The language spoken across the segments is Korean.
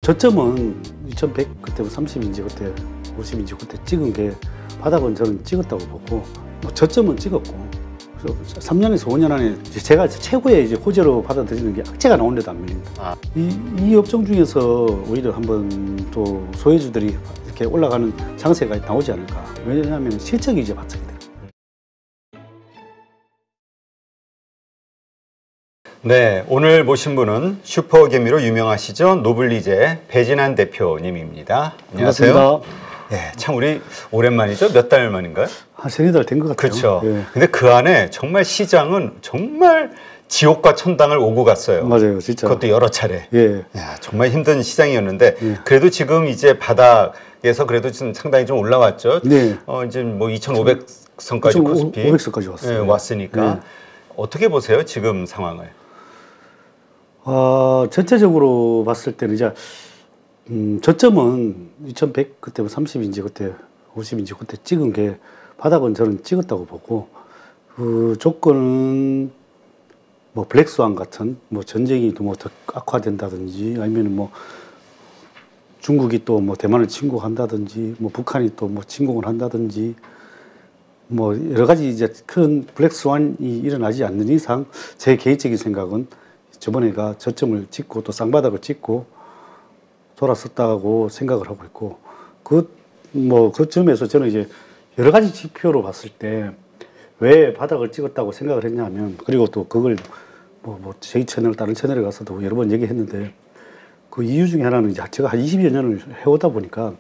저점은 2100 그때 30인지 그때 50인지 그때 찍은 게 바닥은 저는 찍었다고 보고 뭐 저점은 찍었고 3년에서 5년 안에 제가 최고의 이제 호재로 받아들이는 게 악재가 나오는데도 안 밀립니다. 이 업종 중에서 오히려 한번 또 소외주들이 이렇게 올라가는 장세가 나오지 않을까. 왜냐하면 실적이 이제 바짝이 돼요. 네, 오늘 모신 분은 슈퍼개미로 유명하시죠? 노블리제 배진환 대표님입니다. 안녕하세요. 반갑습니다. 네, 참 우리 오랜만이죠? 몇 달 만인가요? 한 세네 달 된 것 같아요. 그렇죠. 예. 근데 그 안에 정말 시장은 정말 지옥과 천당을 오고 갔어요. 맞아요, 진짜. 그것도 여러 차례. 예. 야, 정말 힘든 시장이었는데 예. 그래도 지금 이제 바닥에서 그래도 지금 상당히 좀 올라왔죠. 네. 이제 뭐 2,500선까지 코스피 500선까지 왔어요. 예, 왔으니까 네. 어떻게 보세요? 지금 상황을? 전체적으로 봤을 때는 이제 저점은 2100 그때 30인지 그때 50인지 그때 찍은 게 바닥은 저는 찍었다고 보고 그 조건은 뭐 블랙스완 같은 뭐 전쟁이 뭐 더 악화된다든지 아니면 뭐 중국이 또 뭐 대만을 침공한다든지 뭐 북한이 또 뭐 침공을 한다든지 뭐 여러 가지 이제 큰 블랙스완이 일어나지 않는 이상 제 개인적인 생각은 저번에가 저점을 찍고 또 쌍바닥을 찍고 돌았었다고 생각을 하고 있고 그 점에서 저는 이제 여러 가지 지표로 봤을 때 왜 바닥을 찍었다고 생각을 했냐면 그리고 또 그걸 저희 채널 다른 채널에 가서도 여러 번 얘기했는데 그 이유 중에 하나는 이제 제가 한 20여 년을 해오다 보니까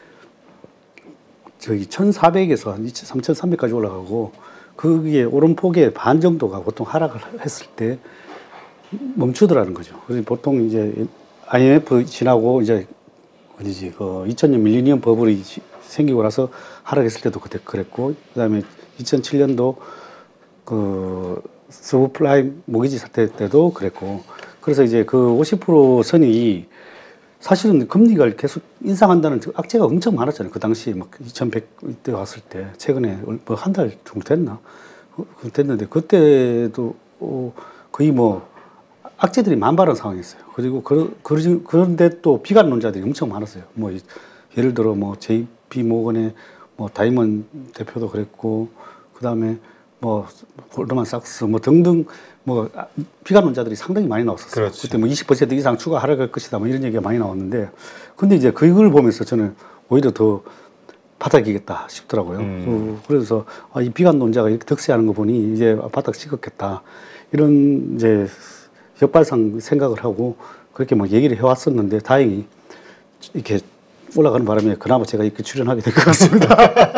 저기 1400에서 한 3300까지 올라가고 거기에 오름폭의 반 정도가 보통 하락을 했을 때 멈추더라는 거죠. 그래서 보통 이제 IMF 지나고 이제 어디지 그 2000년 밀리니엄 버블이 생기고 나서 하락했을 때도 그때 그랬고 그다음에 2007년도 그 서브프라임 모기지 사태 때도 그랬고 그래서 이제 그 50% 선이 사실은 금리가 계속 인상한다는 악재가 엄청 많았잖아요. 그 당시에 막 2100 때 왔을 때 최근에 뭐 한 달 정도 됐나 됐는데 그때도 거의 뭐 악재들이 만발한 상황이었어요. 그리고 그런데 또 비관론자들이 엄청 많았어요. 뭐 예를 들어 뭐 JP 모건의 뭐 다이먼 대표도 그랬고 그다음에 뭐 골드만 삭스 뭐 등등 뭐 비관론자들이 상당히 많이 나왔었어요. 그렇지. 그때 뭐 20% 이상 추가 하락할 것이다 뭐 이런 얘기가 많이 나왔는데 근데 이제 그걸 보면서 저는 오히려 더 바닥이겠다 싶더라고요. 그래서 이 비관론자가 이렇게 득세하는 거 보니 이제 바닥 찍었겠다 이런 이제 역발상 생각을 하고 그렇게 뭐 얘기를 해왔었는데 다행히 이렇게 올라가는 바람에 그나마 제가 이렇게 출연하게 된 것 같습니다.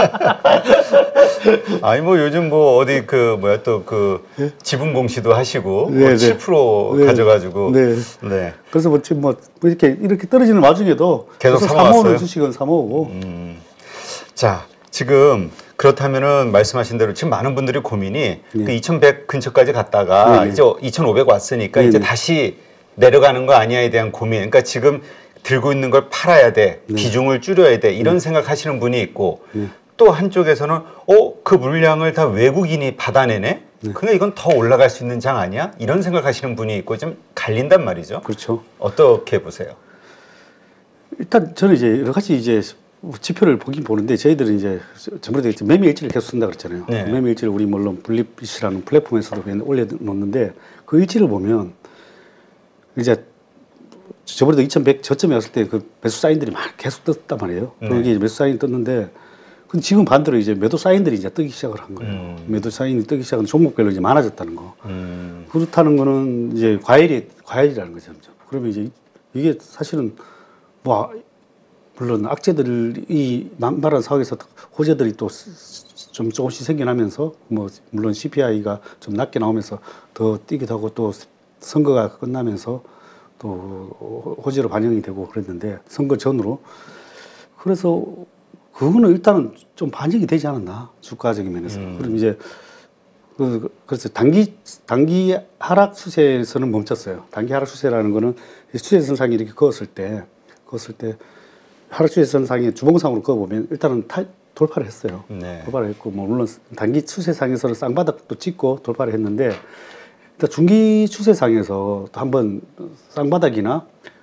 아니 뭐 요즘 뭐 어디 그 뭐야 또 그 지분 공시도 하시고 뭐 7% 네. 가져가지고 네. 네. 그래서 뭐 지금 뭐 이렇게 떨어지는 와중에도 계속 사모으는 주식은 사모으고. 자 지금 그렇다면은 말씀하신 대로 지금 많은 분들이 고민이 그 2100 근처까지 갔다가 이제 2500 왔으니까 이제 다시 내려가는 거 아니야에 대한 고민. 그러니까 지금 들고 있는 걸 팔아야 돼, 비중을 줄여야 돼 이런 생각하시는 분이 있고 또 한쪽에서는 그 물량을 다 외국인이 받아내네. 그러니까 이건 더 올라갈 수 있는 장 아니야? 이런 생각하시는 분이 있고 좀 갈린단 말이죠. 그렇죠. 어떻게 보세요? 일단 저는 이제 여러 가지 이제 지표를 보긴 보는데 저희들은 이제 전부터 매매 일지를 계속 쓴다 그랬잖아요. 네. 매매 일지를 우리 물론 블립이라는 플랫폼에서도 올려놓는데 그 일지를 보면 이제 저번에도 2100 저점에 왔을 때 그 매수 사인들이 막 계속 떴단 말이에요. 그게 매수 사인이 떴는데 근데 지금 반대로 이제 매도 사인들이 이제 뜨기 시작을 한 거예요. 매도 사인이 뜨기 시작한 종목별로 이제 많아졌다는 거. 그렇다는 거는 이제 과열이라는 거죠. 그러면 이제 이게 사실은 뭐 물론 악재들이 만발한 상황에서 호재들이 또 좀 조금씩 생겨나면서 뭐 물론 CPI가 좀 낮게 나오면서 더 뛰기도 하고 또 선거가 끝나면서 또 호재로 반영이 되고 그랬는데 선거 전으로 그래서 그거는 일단은 좀 반영이 되지 않았나 주가적인 면에서 그럼 이제 그래서 단기 하락 추세에서는 멈췄어요. 단기 하락 추세라는 거는 추세선상이 이렇게 그었을 때 하락 추세선상의 주봉상으로 그어보면 일단은 돌파를 했어요. 네. 돌파를 했고 뭐 물론 단기 추세상에서는 쌍바닥도 찍고 돌파를 했는데 일단 중기 추세상에서 또 한번 쌍바닥이나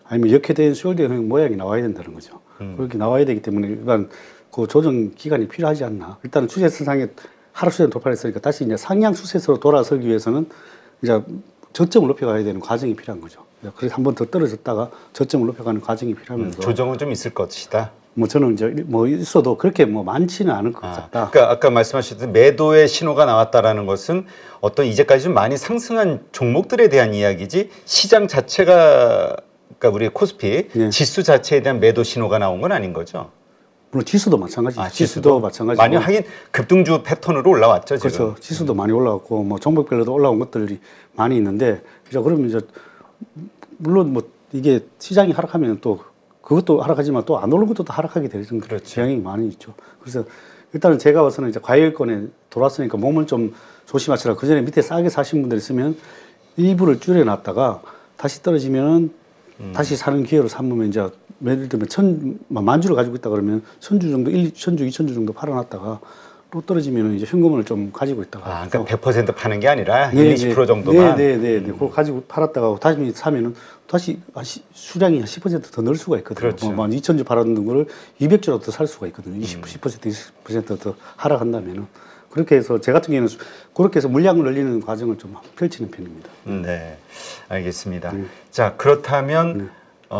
아니면 역회된 숄더형 모양이 나와야 된다는 거죠. 그렇게 나와야 되기 때문에 일단 그 조정 기간이 필요하지 않나. 일단은 추세선상에 하락 수준 돌파했으니까 다시 이제 상향 추세선으로 돌아서기 위해서는 이제 저점을 높여가야 되는 과정이 필요한 거죠. 그래서 한 번 더 떨어졌다가 저점을 높여가는 과정이 필요하면서 조정은 좀 있을 것이다. 뭐 저는 이제 뭐 있어도 그렇게 뭐 많지는 않을 것 같다. 그러니까 아까 말씀하셨듯 매도의 신호가 나왔다라는 것은 어떤 이제까지 좀 많이 상승한 종목들에 대한 이야기지 시장 자체가 그러니까 우리 코스피 네. 지수 자체에 대한 매도 신호가 나온 건 아닌 거죠. 물론 지수도 마찬가지죠. 아, 지수도 마찬가지고. 많이 하긴 급등주 패턴으로 올라왔죠 지금. 그렇죠. 지수도 많이 올라왔고 뭐 종목별로도 올라온 것들이 많이 있는데 이제 그러면 이제 물론 뭐 이게 시장이 하락하면 또 그것도 하락하지만 또 안 오른 것도 또 하락하게 되는 그렇죠. 경향이 많이 있죠. 그래서 일단은 제가 봐서는 이제 과열권에 돌았으니까 몸을 좀 조심하시라. 그 전에 밑에 싸게 사신 분들 있으면 일부를 줄여놨다가 다시 떨어지면 다시 사는 기회로 삼으면 이제 예를 들면 만 주를 가지고 있다 그러면 1000주 정도, 1000주, 2000주 정도 팔아놨다가 또 떨어지면 이제 현금을 좀 가지고 있다가. 그러니까 100% 파는 게 아니라 20% 정도만. 네네네. 그걸 가지고 팔았다가 다시 사면은 다시 수량이 10% 더 늘 수가 있거든요. 그렇죠. 뭐 2000주 팔았는 거를 200주라도 더 살 수가 있거든요. 10%더 하락한다면은. 그렇게 해서 제 같은 경우에는 그렇게 해서 물량을 늘리는 과정을 좀 펼치는 편입니다. 네, 알겠습니다. 자, 그렇다면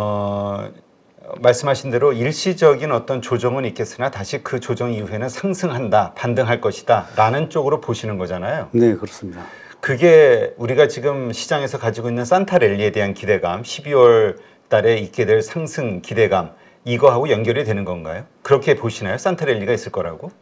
말씀하신 대로 일시적인 어떤 조정은 있겠으나 다시 그 조정 이후에는 상승한다, 반등할 것이다 라는 쪽으로 보시는 거잖아요. 네, 그렇습니다. 그게 우리가 지금 시장에서 가지고 있는 산타랠리에 대한 기대감, 12월 달에 있게 될 상승 기대감 이거하고 연결이 되는 건가요? 그렇게 보시나요? 산타랠리가 있을 거라고?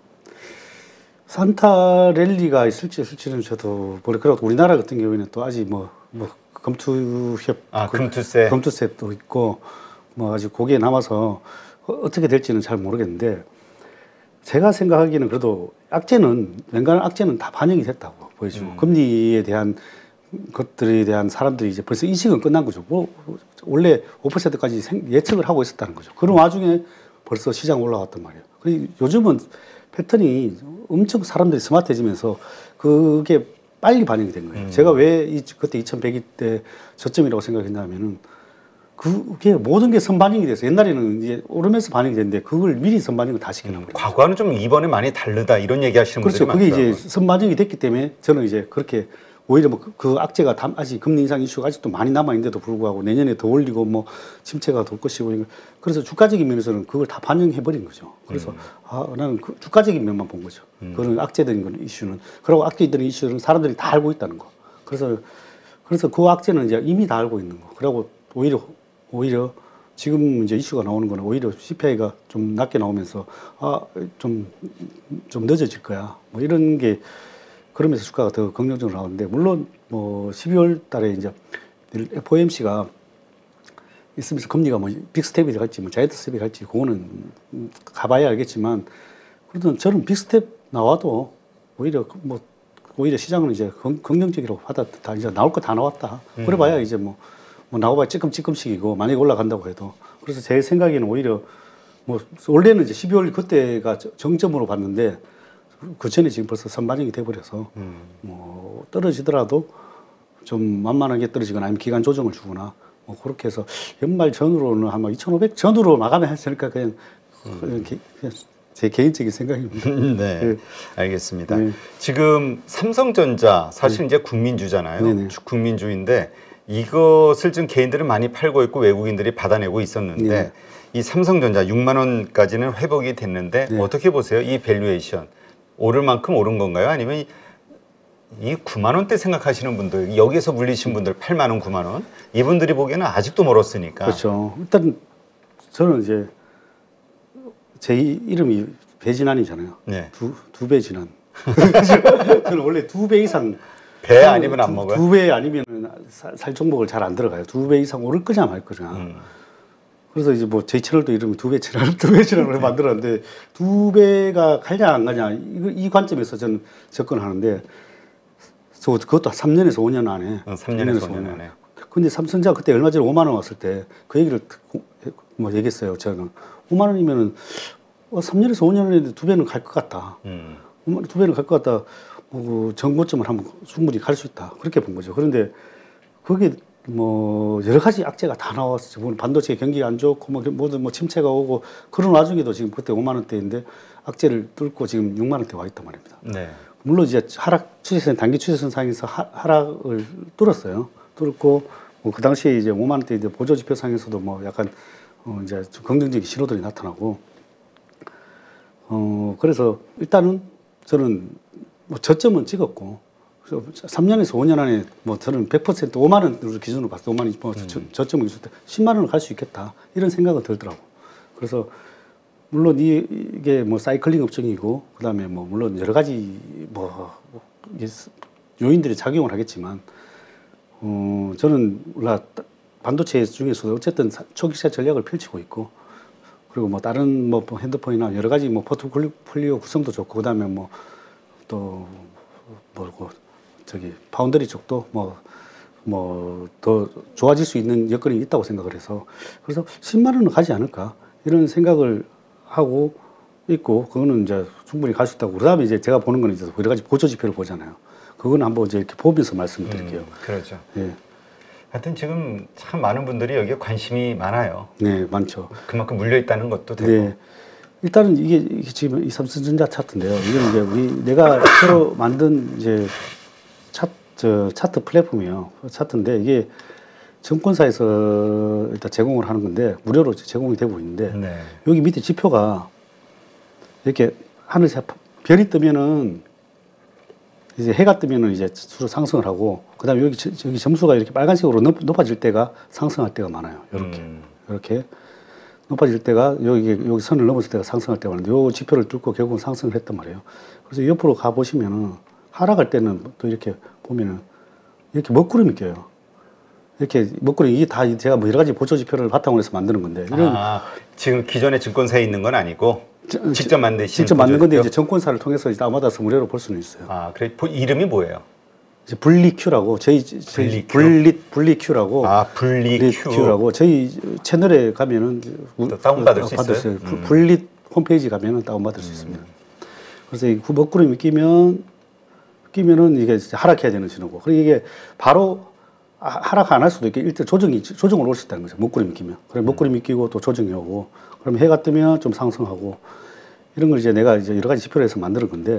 산타랠리가 있을지는 저도 모르겠고 우리나라 같은 경우에는 또 아직 뭐 금투협, 금투세도 있고 뭐 아직 거기에 남아서 어떻게 될지는 잘 모르겠는데 제가 생각하기에는 그래도 웬간한 악재는 다 반영이 됐다고 보여지고 금리에 대한 것들에 대한 사람들이 이제 벌써 인식은 끝난 거죠. 뭐 원래 5%까지 예측을 하고 있었다는 거죠. 그런 와중에 벌써 시장 올라왔단 말이에요. 그리고 요즘은 패턴이 엄청 사람들이 스마트해지면서 그게 빨리 반영이 된 거예요. 제가 왜 그때 2100일 때 저점이라고 생각했냐면은 그게 모든 게 선반영이 돼서 옛날에는 이제 오르면서 반영이 됐는데 그걸 미리 선반영을 다 시켜놓은 거예요. 과거와는 좀 이번에 많이 다르다 이런 얘기 하시는 그렇죠. 분들이 그게 많더라고요. 이제 선반영이 됐기 때문에 저는 이제 그렇게 오히려 뭐 그 악재가 아직 금리 인상 이슈가 아직도 많이 남아있는데도 불구하고 내년에 더 올리고 뭐 침체가 돌 것이고 그래서 주가적인 면에서는 그걸 다 반영해버린 거죠. 그래서 나는 그 주가적인 면만 본 거죠. 그런 악재적인 이슈는. 그리고 악재적인 이슈는 사람들이 다 알고 있다는 거. 그래서 그 악재는 이제 이미 다 알고 있는 거. 그리고 오히려 지금 이제 이슈가 나오는 거는 오히려 CPI가 좀 낮게 나오면서 좀 늦어질 거야. 뭐 이런 게 그러면서 주가가 더 긍정적으로 나오는데 물론 뭐 12월 달에 이제 FOMC가 있으면서 금리가 뭐 빅스텝이 갈지 뭐 자이언트 스텝이 갈지 그거는 가봐야 알겠지만 그래도 저는 빅스텝 나와도 오히려 시장은 이제 긍정적이라고 다 이제 나올 거 다 나왔다. 그래봐야 이제 뭐 나와봐야 찌끔찌끔씩이고 만약에 올라간다고 해도 그래서 제 생각에는 오히려 뭐 원래는 이제 12월 그때가 정점으로 봤는데 그 전에 지금 벌써 선반영이 돼버려서 뭐 떨어지더라도 좀 만만하게 떨어지거나 아니면 기간 조정을 주거나 뭐 그렇게 해서 연말 전후로는 아마 2,500 전후로 마감이 하지 않을까 그냥 제 개인적인 생각입니다. 네, 네. 알겠습니다. 네. 지금 삼성전자 사실 이제 국민주잖아요. 네네. 국민주인데 이것을 지금 개인들은 많이 팔고 있고 외국인들이 받아내고 있었는데 네네. 이 삼성전자 6만 원까지는 회복이 됐는데 네. 어떻게 보세요? 이 밸류에이션 오를 만큼 오른 건가요? 아니면 이 9만 원대 생각하시는 분들 여기에서 물리신 분들 8만 원, 9만 원 이분들이 보기에는 아직도 멀었으니까. 그렇죠. 일단 저는 이제 제 이름이 배진환이잖아요. 네. 두 배 진환. 저는 원래 2배 이상 배 아니면 안 먹어요? 2배 아니면 살 종목을 잘 안 들어가요. 2배 이상 오를 거냐 말 거냐. 그래서 이제 뭐 제 채널도 이름이 2배 채널을 만들었는데 2배가 가냐 안 가냐 이 관점에서 저는 접근하는데 그것도 3년에서 5년 안에. 3년에서 5년 안에. 근데 삼성전자 그때 얼마 전에 5만 원 왔을 때 그 얘기를 뭐 얘기했어요. 저는 5만 원이면은 3년에서 5년 안에 2배는 갈 것 같다. 2배는 갈 것 같다. 뭐 정고점을 한번 충분히 갈 수 있다. 그렇게 본 거죠. 그런데 그게 뭐 여러 가지 악재가 다 나왔어요. 반도체 경기가 안 좋고 뭐 모든 뭐 침체가 오고 그런 와중에도 지금 그때 5만 원대인데 악재를 뚫고 지금 6만 원대 와 있단 말입니다. 네. 물론 이제 하락 추세선 단기 추세선 상에서 하락을 뚫었어요. 뚫고 뭐 그 당시에 이제 5만 원대 이제 보조 지표 상에서도 뭐 약간 이제 좀 긍정적인 신호들이 나타나고 그래서 일단은 저는 뭐 저점은 찍었고 3년에서 5년 안에 뭐 저는 100% 5만 원으로 기준으로 봤을 때 5만 원이 뭐 저점을 있을 때 10만 원을 갈 수 있겠다 이런 생각은 들더라고. 그래서 물론 이게 뭐 사이클링 업종이고 그다음에 뭐 물론 여러 가지 뭐 이게 요인들이 작용을 하겠지만 저는 반도체 중에서도 어쨌든 초기화 전략을 펼치고 있고 그리고 뭐 다른 뭐 핸드폰이나 여러 가지 뭐 포트폴리오 구성도 좋고 그다음에 뭐 또 뭐고 저기 파운드리 쪽도 뭐 더 좋아질 수 있는 여건이 있다고 생각을 해서 그래서 10만 원은 가지 않을까 이런 생각을 하고 있고 그거는 이제 충분히 갈 수 있다고 그다음에 이제 제가 보는 거는 이제 여러 가지 보조 지표를 보잖아요. 그거는 한번 이제 이렇게 보면서 말씀드릴게요. 그렇죠. 예. 하여튼 지금 참 많은 분들이 여기에 관심이 많아요. 네, 많죠. 그만큼 물려 있다는 것도 되고. 네. 일단은 이게 지금 이 삼성전자 차트인데요. 이게 이제 내가 새로 만든 이제 차트 플랫폼이에요. 차트인데 이게 증권사에서 일단 제공을 하는 건데 무료로 제공이 되고 있는데 네. 여기 밑에 지표가 이렇게 하늘에 별이 뜨면은 이제 해가 뜨면은 이제 주로 상승을 하고 그다음에 여기 점수가 이렇게 빨간색으로 높아질 때가 상승할 때가 많아요. 이렇게 높아질 때가 여기 선을 넘었을 때가 상승할 때가 많은데 요 지표를 뚫고 결국은 상승을 했단 말이에요. 그래서 옆으로 가 보시면은 하락할 때는 또 이렇게 보면은 이렇게 먹구름이 껴요. 이렇게 먹구름이 이게 다 제가 뭐 여러 가지 보조 지표를 바탕으로 해서 만드는 건데 이런 지금 기존의 증권사에 있는 건 아니고 직접 만든 건데 이제 증권사를 통해서 이제 다운받아서 무료로 볼 수는 있어요. 아, 그래 이름이 뭐예요? 이제 분리큐라고 저희 분리큐라고 분리큐라고 저희 채널에 가면은 다운받을 수 있어요. 분리 홈페이지 가면은 다운받을 수 있습니다. 그래서 이 먹구름이 끼면은 이게 하락해야 되는 신호고 그리고 이게 바로 하락 안 할 수도 있게 일단 조정을 올 수 있다는 거죠. 먹구름이 끼면. 그래 먹구름이 끼고 또 조정이 오고 그럼 해가 뜨면 좀 상승하고 이런 걸 이제 내가 이제 여러 가지 지표를 해서 만드는 건데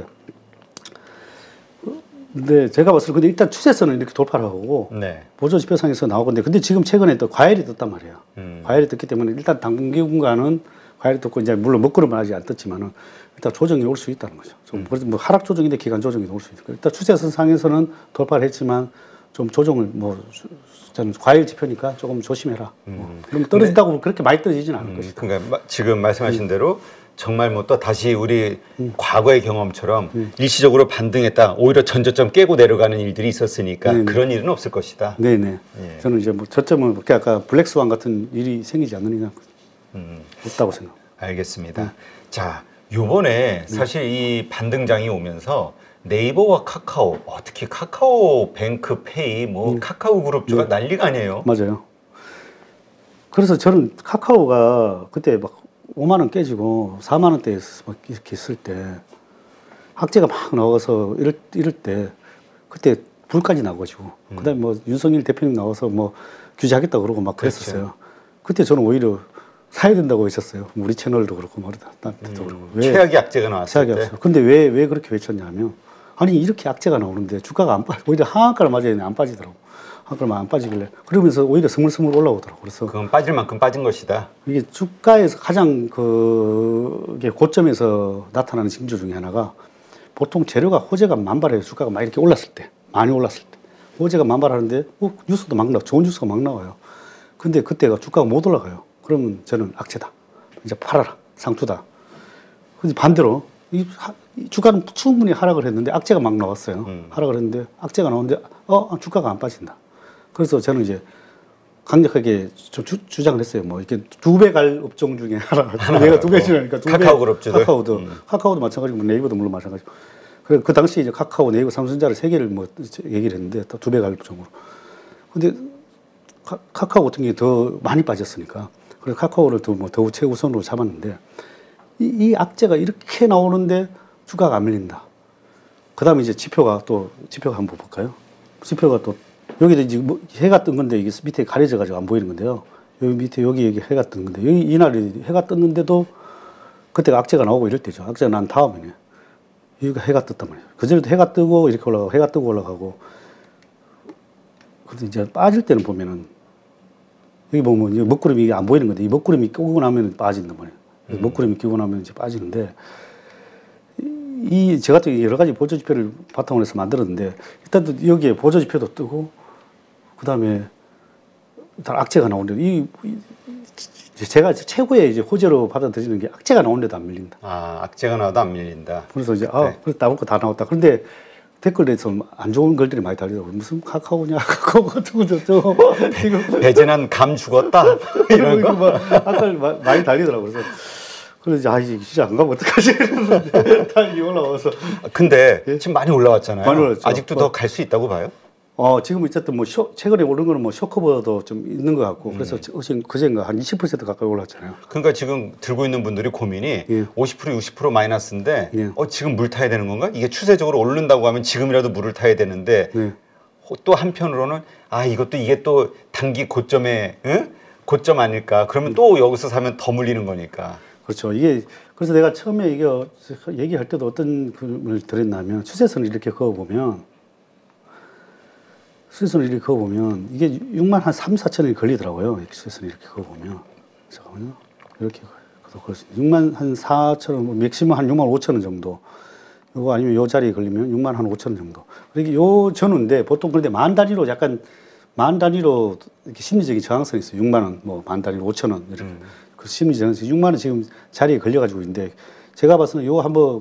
근데 제가 봤을 때 근데 일단 추세선은 이렇게 돌파를 하고 네. 보조 지표상에서 나오건데 근데 지금 최근에 또 과열이 떴단 말이에요. 과열이 떴기 때문에 일단 단기간은 과열이 떴고 이제 물론 먹구름은 아직 안 떴지만은 일단 조정이 올 수 있다는 거죠. 좀 그래서 뭐 하락 조정인데 기간 조정이 올 수 있고 일단 추세선 상에서는 돌파를 했지만 좀 조정을 뭐 저는 과열 지표니까 조금 조심해라. 그럼 떨어진다고 그렇게 많이 떨어지지는 않을 것이다. 그러니까 지금 말씀하신 대로 정말 뭐 또 다시 우리 과거의 경험처럼 일시적으로 반등했다 오히려 전저점 깨고 내려가는 일들이 있었으니까 네네. 그런 일은 없을 것이다. 네네. 예. 저는 이제 뭐 저점을 그렇게 아까 블랙스완 같은 일이 생기지 않는 이상 없다고 생각. 알겠습니다. 자, 요번에 사실 이 반등장이 오면서 네이버와 카카오, 특히 카카오뱅크 페이, 뭐 카카오 그룹주가 난리가 아니에요. 맞아요. 그래서 저는 카카오가 그때 막 5만 원 깨지고 4만 원대에 막 이렇게 있을 때 악재가 막 나와서 이럴 때 그때 불까지 나가지고 그다음에 뭐 윤석열 대표님 나와서 뭐 규제하겠다 그러고 막 그랬었어요. 그렇죠. 그때 저는 오히려 사야 된다고 했었어요. 우리 채널도 그렇고 말이다. 나도 그렇고. 최악의 악재가 나왔을 최악이 때. 없어요. 근데 왜 그렇게 외쳤냐면 아니 이렇게 악재가 나오는데 주가가 안 빠져 오히려 하한가를 맞아야 되는데 안 빠지더라고. 하한가를 안 빠지길래 그러면서 오히려 스물스물 올라오더라고. 그래서 그건 빠질 만큼 빠진 것이다. 이게 주가에서 가장 그게 고점에서 나타나는 징조 중에 하나가 보통 재료가 호재가 만발해요. 주가가 막 이렇게 올랐을 때 많이 올랐을 때 호재가 만발하는데 뉴스도 막 나와 좋은 뉴스가 막 나와요. 근데 그때가 주가가 못 올라가요. 그러면 저는 악재다. 이제 팔아라. 상투다. 근데 반대로 이 주가는 충분히 하락을 했는데 악재가 막 나왔어요. 하락을 했는데 악재가 나오는데 주가가 안 빠진다. 그래서 저는 이제 강력하게 좀 주장을 했어요. 뭐 이렇게 두 배 갈 업종 중에 하나. 내가 두 배지라니까 카카오 그룹주들. 카카오도 마찬가지고 네이버도 물론 마찬가지고. 그래 그 당시 이제 카카오, 네이버, 삼성전자를 세 개를 뭐 얘기를 했는데 두 배 갈 업종으로. 근데 카카오 같은 게 더 많이 빠졌으니까. 그래서 카카오를 더 최우선으로 잡았는데 이 악재가 이렇게 나오는데 주가가 안 밀린다. 그 다음에 이제 지표가 한번 볼까요? 지표가 또 여기도 이제 뭐 해가 뜬 건데 이게 밑에 가려져 가지고 안 보이는 건데요. 여기 밑에 여기 해가 뜬 건데 여기 이날이 해가 떴는데도 그때가 악재가 나오고 이럴 때죠. 악재가 난 다음에는 여기가 해가 떴단 말이에요. 그전에도 해가 뜨고 이렇게 올라가고 해가 뜨고 올라가고. 근데 이제 빠질 때는 보면은 여기 보면 이제 먹구름이 안 보이는 건데 이 먹구름이 끼고 나면 빠진단 말이에요. 먹구름이 끼고 나면 이제 빠지는데 이 제가 또 여러 가지 보조 지표를 바탕으로 해서 만들었는데 일단 여기에 보조 지표도 뜨고 그다음에 일단 악재가 나오는데 제가 최고의 이제 호재로 받아들이는 게 악재가 나오는데도 안 밀린다. 아, 악재가 나와도 안 밀린다. 그래서 이제 네. 그래서 나올 거 다 나왔다. 그런데 댓글에서 안 좋은 글들이 많이 달리더라고요. 무슨 카카오냐, 카카오 같은 거 저거 지금 배제난 감 죽었다 이런 거. 아까 많이 달리더라고요. 그래서 이제 진짜 안 가면 어떡하지? 이랬는데 다행히 올라와서. 근데 예? 지금 많이 올라왔잖아요. 많이 올랐죠. 아직도 더 갈 수 있다고 봐요? 지금 어쨌든 뭐 최근에 오른 거는 뭐 쇼커버도 좀 있는 것 같고 그래서 그제인가 한 20% 가까이 올랐잖아요. 그러니까 지금 들고 있는 분들이 고민이 예. 50% 60% 마이너스인데 예. 지금 물 타야 되는 건가? 이게 추세적으로 오른다고 하면 지금이라도 물을 타야 되는데 네. 또 한편으로는 이게 또 단기 고점에 고점 아닐까? 그러면 또 여기서 사면 더 물리는 거니까. 그렇죠. 그래서 내가 처음에 이게 얘기할 때도 어떤 글을 드렸냐면 추세선을 이렇게 그어보면 추세선을 이렇게 그어보면 이게 6만 한 3, 4천원이 걸리더라고요. 추세선을 이렇게 그어보면. 잠깐만요. 이렇게 그럴 수 있어요. 6만 한 4천원, 맥시멈 한 6만 5천원 정도. 요거 아니면 요 자리에 걸리면 6만 한 5천원 정도. 그러니까 요 전후인데 보통 그런데 만 단위로 이렇게 심리적인 저항선이 있어요. 6만 원, 뭐 만 단위로 5천원 이렇게. 그 심리 저항선 6만 원 지금 자리에 걸려가지고 있는데 제가 봐서는 요거 한번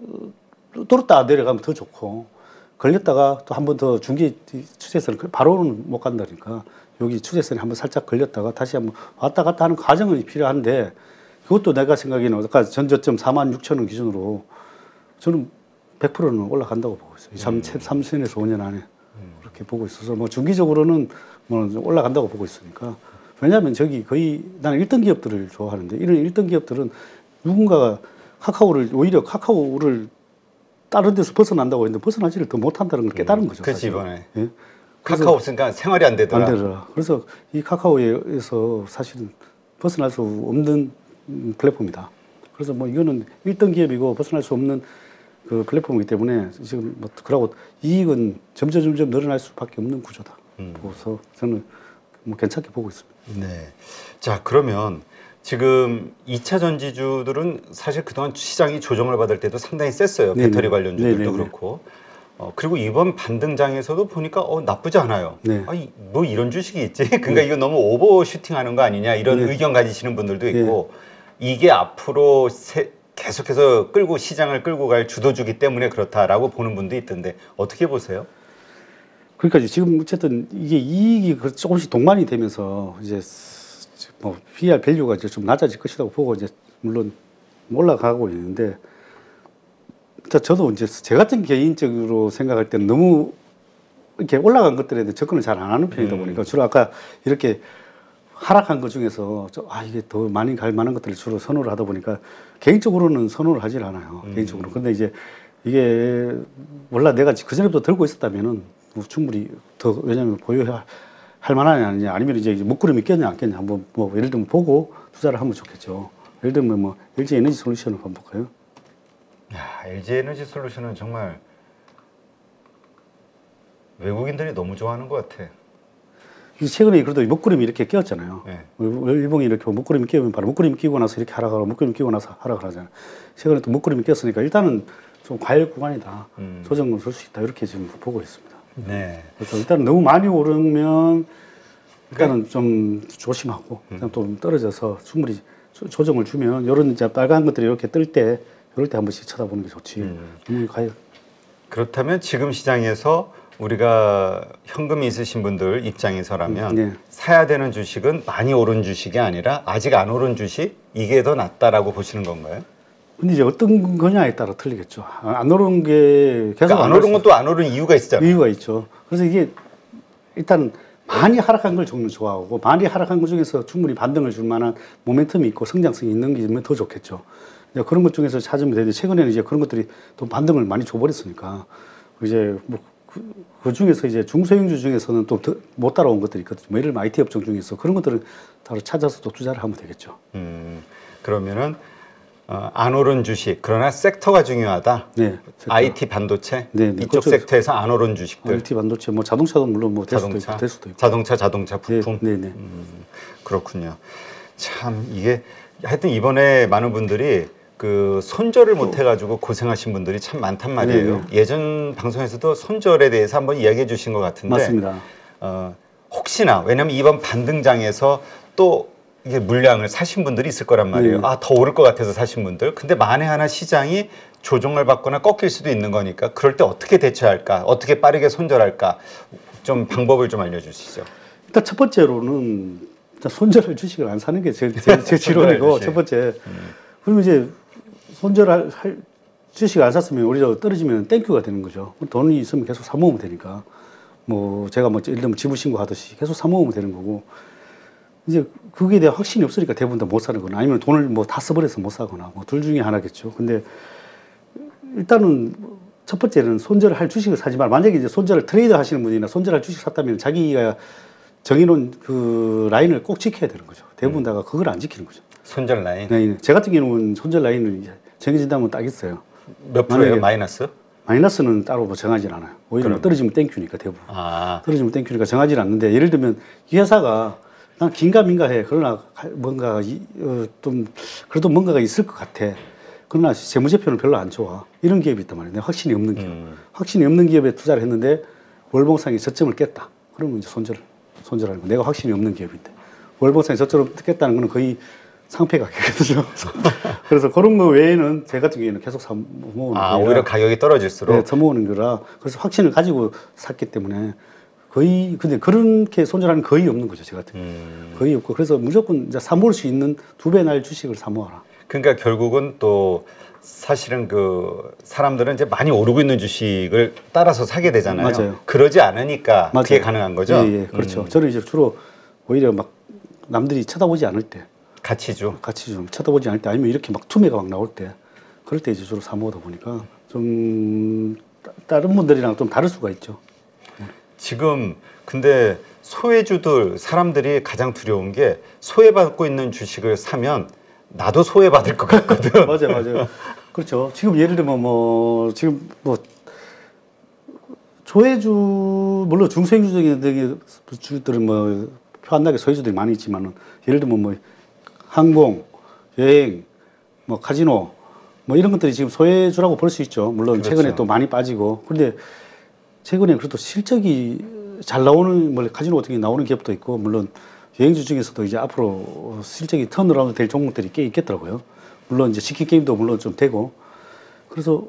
뚫었다 내려가면 더 좋고 걸렸다가 또 한 번 더 중기 추세선을 바로는 못 간다니까 여기 추세선에 한번 살짝 걸렸다가 다시 한번 왔다 갔다 하는 과정이 필요한데 그것도 내가 생각에는 아까 전저점 4만 6천 원 기준으로 저는 100%는 올라간다고 보고 있어요. 3년에서 5년 안에 그렇게 보고 있어서 뭐 중기적으로는 뭐 올라간다고 보고 있으니까 왜냐하면 저기 거의 나는 1등 기업들을 좋아하는데 이런 1등 기업들은 누군가가 오히려 카카오를 다른 데서 벗어난다고 했는데 벗어나지를 더 못한다는 걸 깨달은 거죠. 그렇지 이번에. 예? 카카오 없으니까 생활이 안 되더라. 안 되더라. 그래서 이 카카오에서 사실은 벗어날 수 없는 플랫폼이다. 그래서 뭐 이거는 1등 기업이고 벗어날 수 없는 그 플랫폼이기 때문에 지금 뭐 그러고 이익은 점점 늘어날 수밖에 없는 구조다. 그래서 저는 뭐 괜찮게 보고 있습니다. 네. 자, 그러면 지금 2차 전지주들은 사실 그동안 시장이 조정을 받을 때도 상당히 셌어요. 네네. 배터리 관련주들도 네네네. 그렇고. 그리고 이번 반등장에서도 보니까 나쁘지 않아요. 네. 뭐 이런 주식이 있지? 그러니까 이거 너무 오버슈팅 하는 거 아니냐 이런 네. 의견 가지시는 분들도 있고 이게 앞으로 계속해서 시장을 끌고 갈 주도주기 때문에 그렇다라고 보는 분도 있던데 어떻게 보세요? 그러니까 지금 어쨌든 이게 이익이 조금씩 동반이 되면서 이제 뭐 PER 밸류가 이제 좀 낮아질 것이라고 보고 이제 물론 올라가고 있는데 저도 이제 제 같은 개인적으로 생각할 때는 너무 이렇게 올라간 것들에 대해 접근을 잘 안 하는 편이다 보니까 주로 아까 이렇게 하락한 것 중에서 이게 더 많이 갈 만한 것들을 주로 선호를 하다 보니까 개인적으로는 선호를 하질 않아요. 개인적으로. 근데 이제 이게 몰라 내가 그전에부터 들고 있었다면은 뭐 충분히 더 왜냐하면 보유할 만하냐 아니냐 아니면 이제 먹구름이 꼈냐 안 꼈냐 한번 뭐 예를 들면 보고 투자를 하면 좋겠죠. 예를 들면 뭐 LG 에너지 솔루션을 한번 볼까요? 야, LG 에너지 솔루션은 정말 외국인들이 너무 좋아하는 것 같아. 최근에 그래도 먹구름이 이렇게 끼었잖아요. 네. 일봉이 이렇게 먹구름이 끼우면 바로 먹구름이 끼고 나서 이렇게 하락하고 먹구름이 끼고 나서 하락을 하잖아요. 최근에 또 먹구름이 꼈으니까 일단은 좀 과열 구간이다. 조정을 줄 수 있다. 이렇게 지금 보고 있습니다. 네. 그래서 일단 너무 많이 오르면 일단은 좀 조심하고 그냥 또 떨어져서 충분히 조정을 주면 이런 이제 빨간 것들이 이렇게 뜰 때 이럴 때 한 번씩 쳐다보는 게 좋지. 그렇다면 지금 시장에서 우리가 현금이 있으신 분들 입장에서라면 네. 사야 되는 주식은 많이 오른 주식이 아니라 아직 안 오른 주식 이게 더 낫다라고 보시는 건가요? 근데 이제 어떤 거냐에 따라 틀리겠죠. 안 오른 게 계속 그러니까 안 오른 건 또 안 오른 이유가 있잖아요. 이유가 있죠. 그래서 이게 일단 많이 하락한 걸 저는 좋아하고 많이 하락한 것 중에서 충분히 반등을 줄 만한 모멘텀이 있고 성장성이 있는 게 더 좋겠죠. 그런 것 중에서 찾으면 되는데 최근에는 이제 그런 것들이 또 반등을 많이 줘버렸으니까 이제 뭐 그 중에서 이제 중소형주 중에서는 또 못 따라온 것들이 있거든요. 뭐 예를 들면 IT 업종 중에서 그런 것들을 바로 찾아서 또 투자를 하면 되겠죠. 그러면은 안 오른 주식 그러나 섹터가 중요하다. 네, 섹터. IT 반도체 네, 이쪽 섹터에서 안 오른 주식들. IT 반도체 뭐 자동차도 물론 뭐 될 수도 있고. 자동차 부품. 네. 그렇군요. 참 이게 하여튼 이번에 많은 분들이 그 손절을 못 해가지고 고생하신 분들이 참 많단 말이에요. 네. 예전 방송에서도 손절에 대해서 한번 이야기해 주신 것 같은데. 맞습니다. 혹시나 왜냐하면 이번 반등장에서 또 이게 물량을 사신 분들이 있을 거란 말이에요. 네. 더 오를 것 같아서 사신 분들. 근데 만에 하나 시장이 조정을 받거나 꺾일 수도 있는 거니까 그럴 때 어떻게 대처할까? 어떻게 빠르게 손절할까? 좀 방법을 좀 알려주시죠. 일단 첫 번째로는 일단 손절할 주식을 안 사는 게 제 지론이고 첫 번째. 그리고 이제 손절할 주식을 안 샀으면 오히려 떨어지면 땡큐가 되는 거죠. 돈이 있으면 계속 사 모으면 되니까. 뭐 제가 뭐 예를 들면 지분 신고하듯이 계속 사 모으면 되는 거고. 이제 그게 대한 확신이 없으니까 대부분 다 못 사는 거나 아니면 돈을 뭐 다 써버려서 못 사거나 뭐 둘 중에 하나겠죠. 근데 일단은 첫 번째는 손절을 할 주식을 사지 말. 만약에 이제 손절을 트레이드 하시는 분이나 손절할 주식 샀다면 자기가 정해놓은 그 라인을 꼭 지켜야 되는 거죠. 대부분 다가 그걸 안 지키는 거죠. 손절 라인. 네, 제 같은 경우는 손절 라인을 이제 정해진다면 딱 있어요. 몇 프로예요? 마이너스? 마이너스는 따로 뭐 정하진 않아요. 오히려 떨어지면 땡큐니까 대부분. 떨어지면 땡큐니까 정하진 않는데 예를 들면 이 회사가 난 긴가민가해. 그러나 뭔가 좀 그래도 뭔가가 있을 것 같아. 그러나 재무제표는 별로 안 좋아. 이런 기업이 있단 말이에요. 확신이 없는 기업. 확신이 없는 기업에 투자를 했는데 월봉상이 저점을 깼다. 그러면 이제 손절하는 거. 내가 확신이 없는 기업인데 월봉상이 저점을 깼다는 거는 거의 상패 가격이거든요. 그래서 그런 거 외에는 제 같은 경우에는 계속 사 모으는 거라. 오히려 가격이 떨어질수록. 네, 사 모으는 거라. 그래서 확신을 가지고 샀기 때문에 거의 근데 그렇게 손절하는 거의 없는 거죠. 제 같은 경우. 거의 없고 그래서 무조건 이제 사 모을 수 있는 2배 날 주식을 사 모아라. 그러니까 결국은 또 사실은 그 사람들은 이제 많이 오르고 있는 주식을 따라서 사게 되잖아요. 맞아요. 그러지 않으니까 맞아요. 그게 가능한 거죠. 예, 그렇죠. 저는 이제 주로 오히려 막 남들이 쳐다보지 않을 때 가치주. 같이 좀 쳐다보지 않을 때 아니면 이렇게 막 투매가 막 나올 때 그럴 때 이제 주로 사 모으다 보니까 좀 다른 분들이랑 좀 다를 수가 있죠. 지금 근데 소외주들 사람들이 가장 두려운 게 소외받고 있는 주식을 사면 나도 소외받을 것 같거든. 맞아요. 그렇죠. 지금 예를 들면 지금 소외주 물론 중소형주들은 표 안 나게 소외주들이 많이 있지만은 예를 들면 항공, 여행, 카지노 이런 것들이 지금 소외주라고 볼 수 있죠. 물론 그렇죠. 최근에 또 많이 빠지고 그런데 최근에 그래도 실적이 잘 나오는 카지노 같은 게 나오는 기업도 있고 물론 여행주 중에서도 이제 앞으로 실적이 턴어라운드 될 종목들이 꽤 있겠더라고요. 물론 이제 치킨 게임도 물론 좀 되고 그래서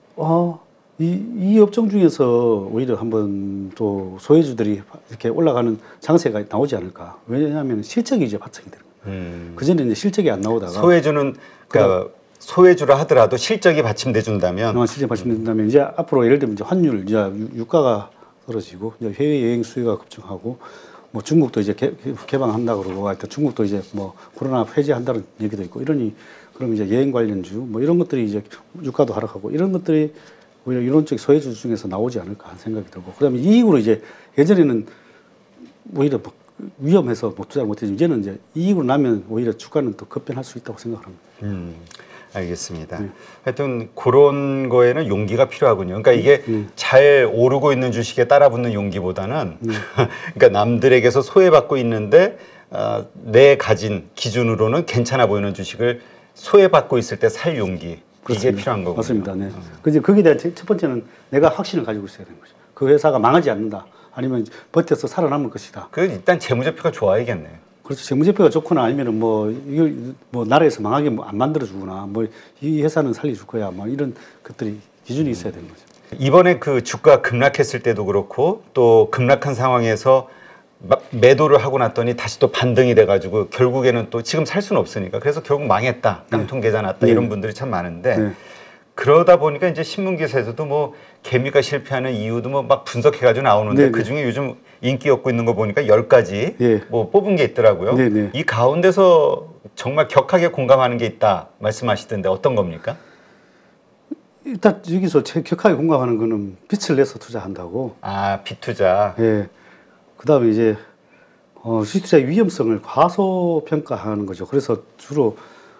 이 업종 중에서 오히려 한번 또 소외주들이 이렇게 올라가는 장세가 나오지 않을까. 왜냐하면 실적이 이제 바탕이 되는 거예요. 그전에 이제 실적이 안 나오다가 소외주는 그러니까 소외주라 하더라도 실적이 받침돼 준다면 실적 받침된다면 이제 앞으로 예를 들면 이제 환율, 이제 유가가 떨어지고 이제 해외 여행 수요가 급증하고 중국도 이제 개방한다 그러고 하여튼 중국도 이제 코로나 폐지한다는 얘기도 있고 이러니 그럼 이제 여행 관련주 이런 것들이 이제 유가도 하락하고 이런 것들이 오히려 이론적 소외주 중에서 나오지 않을까 하는 생각이 들고 그다음에 이익으로 이제 예전에는 오히려 위험해서 투자를 못했지 이제는 이제 이익으로 나면 오히려 주가는 또 급변할 수 있다고 생각합니다. 알겠습니다. 하여튼 그런 거에는 용기가 필요하군요. 그러니까 이게 잘 오르고 있는 주식에 따라붙는 용기보다는 그러니까 남들에게서 소외받고 있는데 내 가진 기준으로는 괜찮아 보이는 주식을 소외받고 있을 때 살 용기. 그렇습니다. 이게 필요한 거군요. 맞습니다. 네. 그래서 거기에 대한 첫 번째는 내가 확신을 가지고 있어야 되는 거죠. 그 회사가 망하지 않는다. 아니면 버텨서 살아남을 것이다. 그 일단 재무제표가 좋아야겠네요. 그렇죠. 재무제표가 좋거나 아니면은 이걸 나라에서 망하게 안 만들어주거나 이 회사는 살려줄 거야. 이런 것들이 기준이 있어야 되는 거죠. 이번에 그 주가 급락했을 때도 그렇고 또 급락한 상황에서 매도를 하고 났더니 다시 또 반등이 돼가지고 결국에는 또 지금 살 수는 없으니까 그래서 결국 망했다. 깡통 계좌 났다. 이런 분들이 참 많은데 그러다 보니까 이제 신문 기사에서도 개미가 실패하는 이유도 막 분석해가지고 나오는데 그 중에 요즘 인기 얻고 있는 거 보니까 10가지 뽑은 게 있더라고요. 이 가운데서 정말 격하게 공감하는 게 있다 말씀하시던데 어떤 겁니까? 일단 여기서 제 격하게 공감하는 거는 빚을 내서 투자한다고. 아, 빚투자. 예. 그다음에 이제 주식투자의 위험성을 과소평가하는 거죠. 그래서 주로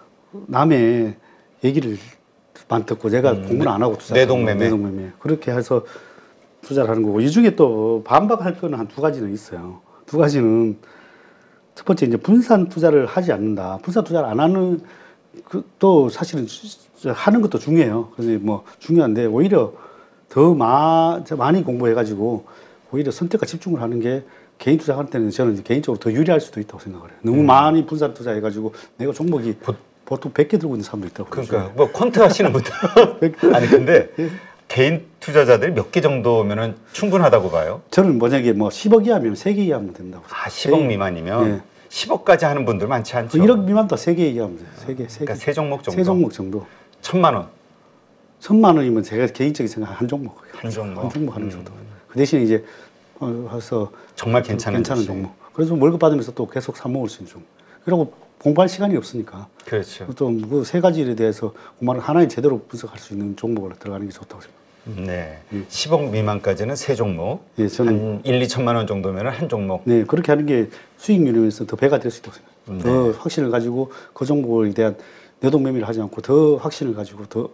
남의 얘기를 만 듣고 내가 공부를 안 하고 투자를 내동매매. 그렇게 해서 투자를 하는 거고, 이 중에 또 반박할 거는 한 두 가지는 있어요. 두 가지는 첫 번째 이제 분산 투자를 하지 않는다. 분산 투자를 안 하는 또 사실은 하는 것도 중요해요. 그래서 뭐 중요한데 오히려 더 많이 공부해가지고 오히려 선택과 집중을 하는 게 개인 투자할 때는 저는 개인적으로 더 유리할 수도 있다고 생각을 해요. 너무 많이 분산 투자해가지고 내가 종목이 보통 100개 들고 있는 사람도 있다고. 그러니까 뭐 퀀트 하시는 분들 아니 근데 개인 투자자들이 몇 개 정도면은 충분하다고 봐요? 저는 만약에 뭐 10억 이하면 3개 이하면 된다고. 아, 10억 미만이면 예. 10억까지 하는 분들 많지 않죠? 1억 미만도 3개 이하면 돼요. 3개. 그러니까 세 종목 정도. 세 종목 정도. 1,000만 원. 1,000만 원이면 제가 개인적인 생각 한 종목. 한 종목. 한 종목 하는 정도. 그 대신에 이제 해서 정말 괜찮은 종목. 그래서 월급 받으면서 또 계속 사 먹을 수 있는 종목. 그리고 공부할 시간이 없으니까. 그렇죠. 또 그 세 가지에 대해서 공부를 하나에 제대로 분석할 수 있는 종목으로 들어가는 게 좋다고 생각합니다. 네. 10억 미만까지는 세 종목. 예, 저는 한 1, 2천만 원 정도면 한 종목. 네, 그렇게 하는 게 수익률에서 더 배가 될 수 있다고 생각합니다. 더 확신을 가지고 그 종목에 대한 내동매매를 하지 않고 더 확신을 가지고 더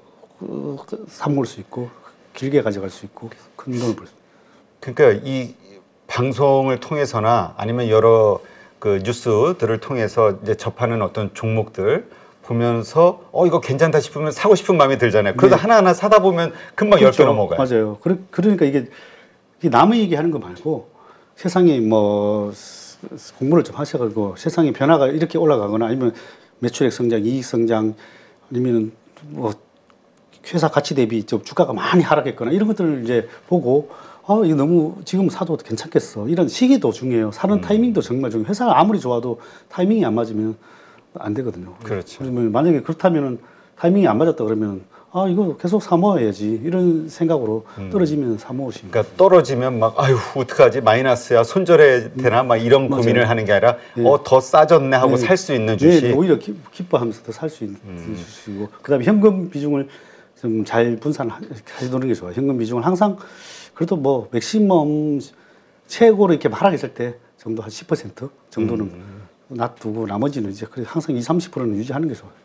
삽먹을 수 있고 길게 가져갈 수 있고 큰 돈을 벌 수 있습니다. 그러니까 이 방송을 통해서나 아니면 여러 그 뉴스들을 통해서 이제 접하는 어떤 종목들 보면서 이거 괜찮다 싶으면 사고 싶은 마음이 들잖아요. 그러다 네. 하나하나 사다 보면 금방 그렇죠. 10배 넘어가요. 맞아요. 그러니까 이게 남의 얘기하는 거 말고 세상에 뭐 공부를 좀 하셔가지고 세상의 변화가 이렇게 올라가거나 아니면 매출액 성장, 이익 성장 아니면 뭐 회사 가치 대비 좀 주가가 많이 하락했거나 이런 것들을 이제 보고 이거 너무 지금 사도 괜찮겠어. 이런 시기도 중요해요. 사는 타이밍도 정말 중요해요. 회사가 아무리 좋아도 타이밍이 안 맞으면 안 되거든요. 그렇죠. 그러면 만약에 그렇다면은 타이밍이 안 맞았다 그러면 이거 계속 사 먹어야지 이런 생각으로 떨어지면 사 먹으시니까. 그러니까 떨어지면 막 아유 어떡하지 마이너스야 손절해야 되나 막 이런 맞아요. 고민을 하는 게 아니라 네. 더 싸졌네 하고 네. 살 수 있는 주식. 네, 오히려 기뻐하면서 더 살 수 있는 주식이고 그다음에 현금 비중을 좀 잘 분산해두는 게 좋아요. 현금 비중을 항상 그래도 뭐 맥시멈 최고로 이렇게 하락했을 때 정도 한 10% 정도는 놔두고 나머지는 이제 항상 20, 30%는 유지하는 게 좋아요.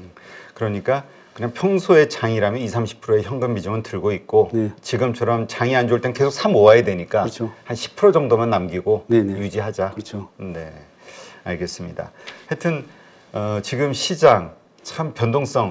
그러니까 그냥 평소의 장이라면 20, 30%의 현금 비중은 들고 있고 네. 지금처럼 장이 안 좋을 땐 계속 사 모아야 되니까 그렇죠. 한 10% 정도만 남기고 네네. 유지하자. 그렇죠. 네, 알겠습니다. 하여튼 지금 시장 참 변동성이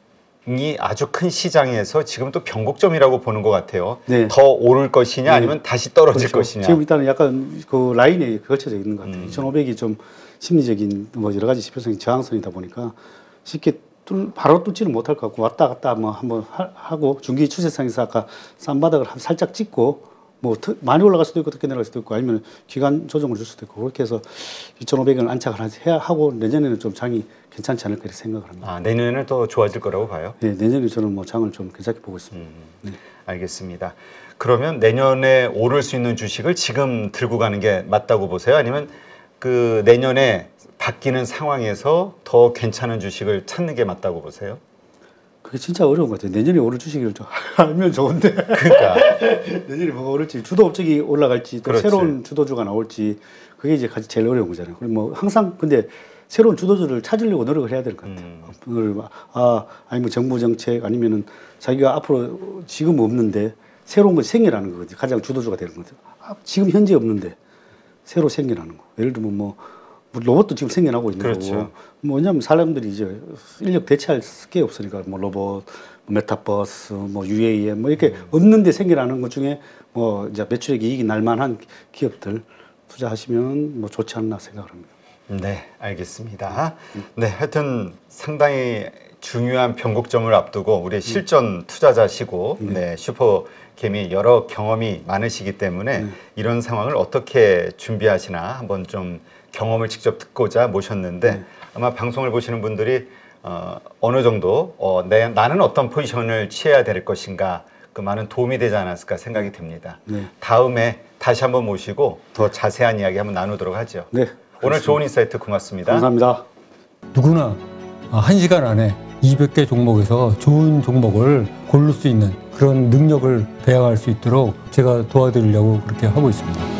아주 큰 시장에서 지금 또 변곡점이라고 보는 것 같아요. 네. 더 오를 것이냐 네. 아니면 다시 떨어질 그렇죠. 것이냐. 지금 일단은 약간 그 라인에 걸쳐져 있는 것 같아요. 2,500이 좀 심리적인 뭐 여러 가지 지표적인 저항선이다 보니까 쉽게 바로 뚫지는 못할 것 같고 왔다 갔다 뭐 한번 하고 중기 추세상에서 아까 싼 바닥을 살짝 찍고 뭐 많이 올라갈 수도 있고 늦게 내려갈 수도 있고 아니면 기간 조정을 줄 수도 있고 그렇게 해서 2,500을 안착을 해야 하고 내년에는 좀 장이 괜찮지 않을까 이렇게 생각을 합니다. 내년에는 또 좋아질 거라고 봐요. 네, 내년에 저는 뭐 장을 좀 괜찮게 보고 있습니다. 네. 알겠습니다. 그러면 내년에 오를 수 있는 주식을 지금 들고 가는 게 맞다고 보세요? 아니면 그 내년에 바뀌는 상황에서 더 괜찮은 주식을 찾는 게 맞다고 보세요? 그게 진짜 어려운 것 같아요. 내년에 오를 주식을 좀 알면 좋은데. 그러니까 내년에 뭐가 오를지, 주도 업적이 올라갈지, 또 그렇지. 새로운 주도주가 나올지, 그게 이제 제일 어려운 거잖아요. 그리고 뭐 항상 근데 새로운 주도주를 찾으려고 노력을 해야 될 것 같아요. 아니 뭐 정부 정책 아니면은 자기가 앞으로 지금 없는데 새로운 것이 생겨나는 거지. 가장 주도주가 되는 거죠. 지금 현재 없는데 새로 생겨나는 거. 예를 들면 뭐 로봇도 지금 생겨나고 있는 그렇죠. 거고. 뭐 왜냐하면 사람들이 이제 인력 대체할 게 없으니까 뭐 로봇, 메타버스, 뭐 UAM 뭐 이렇게 없는데 생겨나는 것 중에 뭐 이제 매출액 이익이 날 만한 기업들 투자하시면 뭐 좋지 않나 생각을 합니다. 네, 알겠습니다. 네, 하여튼 상당히 중요한 변곡점을 앞두고 우리 실전 투자자시고 네, 슈퍼개미 여러 경험이 많으시기 때문에 이런 상황을 어떻게 준비하시나 한번 좀 경험을 직접 듣고자 모셨는데 아마 방송을 보시는 분들이 어느 정도 나는 어떤 포지션을 취해야 될 것인가 그 많은 도움이 되지 않았을까 생각이 듭니다. 네. 다음에 다시 한번 모시고 더 자세한 이야기 한번 나누도록 하죠. 네. 오늘 좋은 인사이트 고맙습니다. 감사합니다. 누구나 1시간 안에 200개 종목에서 좋은 종목을 고를 수 있는 그런 능력을 배양할 수 있도록 제가 도와드리려고 그렇게 하고 있습니다.